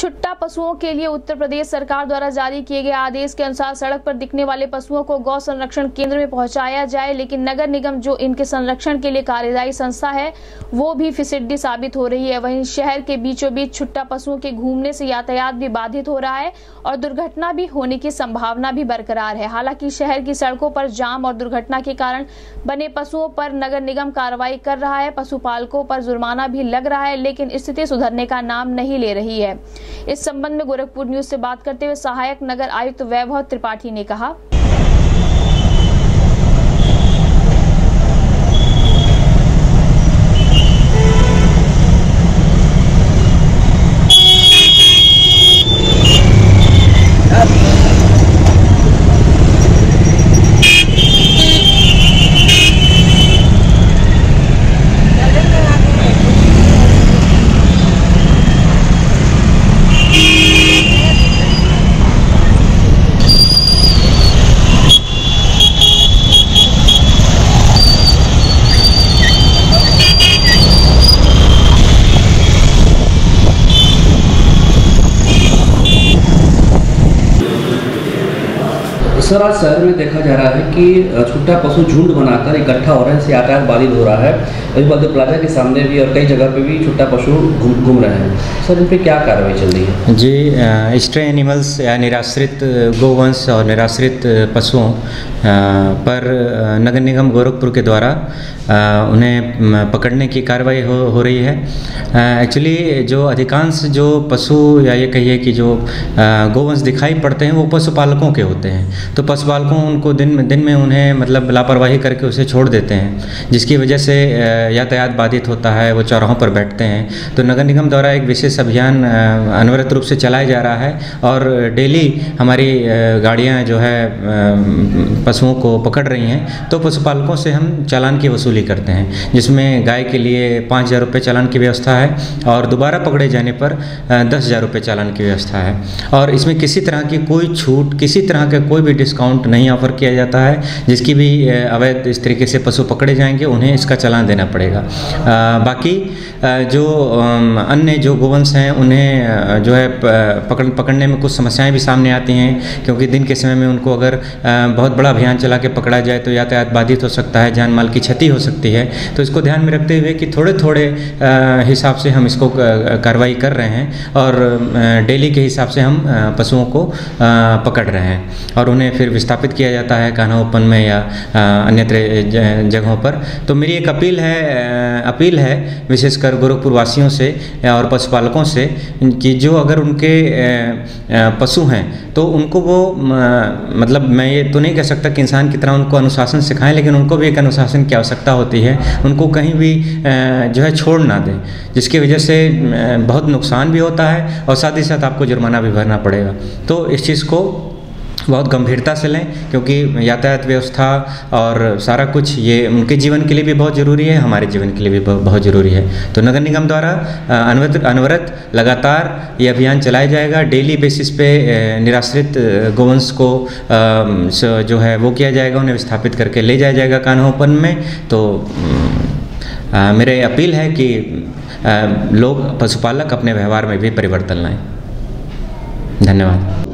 छुट्टा पशुओं के लिए उत्तर प्रदेश सरकार द्वारा जारी किए गए आदेश के अनुसार सड़क पर दिखने वाले पशुओं को गौ संरक्षण केंद्र में पहुंचाया जाए, लेकिन नगर निगम जो इनके संरक्षण के लिए कार्यदायी संस्था है वो भी फिसड्डी साबित हो रही है। वहीं शहर के बीचों बीच छुट्टा पशुओं के घूमने से यातायात भी बाधित हो रहा है और दुर्घटना भी होने की संभावना भी बरकरार है। हालांकि शहर की सड़कों पर जाम और दुर्घटना के कारण बने पशुओं पर नगर निगम कार्रवाई कर रहा है, पशुपालकों पर जुर्माना भी लग रहा है, लेकिन स्थिति सुधरने का नाम नहीं ले रही है। इस संबंध में गोरखपुर न्यूज से बात करते हुए सहायक नगर आयुक्त वैभव त्रिपाठी ने कहा, सर, आज शहर में देखा जा रहा है कि छुट्टा पशु झुंड बनाकर इकट्ठा हो रहे हैं, इससे यातायात बाधित हो रहा है। अभी बल्द प्लाजा के सामने भी और कई जगह पे भी छुट्टा पशु घूम रहे हैं। सर, इन पे क्या कार्रवाई चल रही है? जी, स्ट्रे एनिमल्स या निराश्रित गोवंश और निराश्रित पशुओं पर नगर निगम गोरखपुर के द्वारा उन्हें पकड़ने की कार्रवाई हो रही है। एक्चुअली जो अधिकांश जो पशु या ये कहिए कि जो गोवंश दिखाई पड़ते हैं वो पशुपालकों के होते हैं, तो पशुपालकों उनको दिन में उन्हें मतलब लापरवाही करके उसे छोड़ देते हैं, जिसकी वजह से यातायात बाधित होता है, वो चौराहों पर बैठते हैं। तो नगर निगम द्वारा एक विशेष अभियान अनवरत रूप से चलाया जा रहा है और डेली हमारी गाड़ियाँ जो है पशुओं को पकड़ रही हैं। तो पशुपालकों से हम चालान की वसूली करते हैं, जिसमें गाय के लिए 5,000 रुपये चालान की व्यवस्था है और दोबारा पकड़े जाने पर 10,000 रुपये चालान की व्यवस्था है। और इसमें किसी तरह की कोई छूट, किसी तरह का कोई भी डिस्काउंट नहीं ऑफर किया जाता है। जिसकी भी अवैध इस तरीके से पशु पकड़े जाएंगे उन्हें इसका चालान देना पड़ेगा। बाकी जो अन्य जो गोवंश हैं उन्हें जो है पकड़ने में कुछ समस्याएं भी सामने आती हैं, क्योंकि दिन के समय में उनको अगर बहुत बड़ा अभियान चला के पकड़ा जाए तो यातायात बाधित हो सकता है, जान माल की क्षति हो सकती है। तो इसको ध्यान में रखते हुए कि थोड़े थोड़े हिसाब से हम इसको कार्रवाई कर रहे हैं और डेली के हिसाब से हम पशुओं को पकड़ रहे हैं और उन्हें फिर विस्थापित किया जाता है कान्हा ओपन में या अन्यत्र जगहों पर। तो मेरी एक अपील है विशेषकर गोरखपुर वासियों से और पशुपालकों से कि जो अगर उनके पशु हैं तो उनको वो मतलब मैं ये तो नहीं कह सकता कि इंसान की तरह उनको अनुशासन सिखाएं, लेकिन उनको भी एक अनुशासन की आवश्यकता होती है। उनको कहीं भी जो है छोड़ ना दें, जिसकी वजह से बहुत नुकसान भी होता है और साथ ही साथ आपको जुर्माना भी भरना पड़ेगा। तो इस चीज़ को बहुत गंभीरता से लें, क्योंकि यातायात व्यवस्था और सारा कुछ ये उनके जीवन के लिए भी बहुत ज़रूरी है, हमारे जीवन के लिए भी बहुत ज़रूरी है। तो नगर निगम द्वारा अनवरत लगातार ये अभियान चलाया जाएगा। डेली बेसिस पे निराश्रित गोवंश को जो है वो किया जाएगा, उन्हें विस्थापित करके ले जाया जाएगा कान्हा ओपन में। तो मेरे अपील है कि लोग पशुपालक अपने व्यवहार में भी परिवर्तन लाएँ। धन्यवाद।